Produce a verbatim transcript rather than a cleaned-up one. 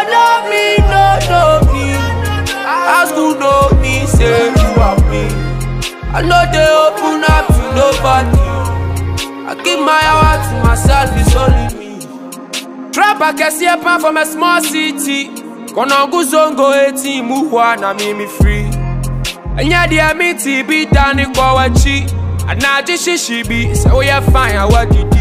know me, no know me. Ask who know me, say you are me. I know they open up to nobody. I give my heart to myself, it's only me. Trap I can see a pan from a small city. Gonna go zongo eighteen, muwa na me me free. And yeah, the me T be done it go a cheat. And now just she be, so we are fine, what you do.